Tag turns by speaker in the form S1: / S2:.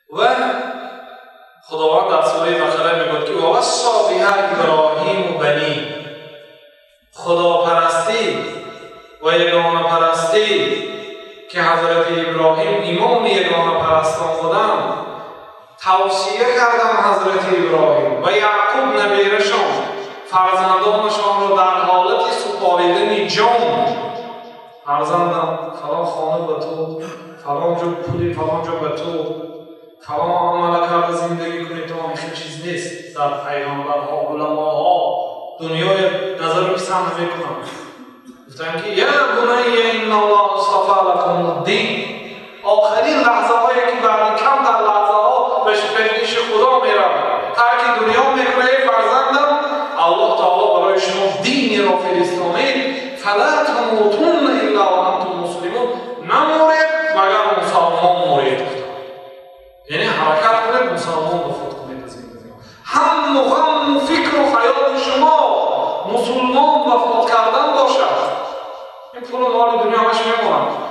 S1: و خداوند در سوره بقره میگوید که ووصی بها ابراهیم بنی، خداپرستی و یگانه پرستی که حضرت ابراهیم امام یگانه پرستان بودند توصیه کردن حضرت ابراهیم و یعقوب نبیرشان فرزندانشان را در حالت سپاریدن جان، فرزندم فلان خانه به تو، فلان جو پولی فلان جو به تو، فلان عمل کرده زندگی کنی تو، همین چیز نیست. در پیغمبرها علماها دنیای نظر رو پسند میکنم گفتن که یا بنی ان الله اصطفی لکم الدین، آخرین لحظه هایی که بعد کم در لحظه ها به پیش خدا میرم ترک دنیا میکنه فرزندم الله تعالی برای شما دینی را فرستانید فلا تموتن الا و انتم مسلمون، نمورید مگر مسلمان مورید. یعنی حرکت کنید مسلمان به خود کنید از این دنیا. هم و غم و فکر و خیال شما مسلمان به خود کردن باشد. این پول مال دنیا همش میمونم.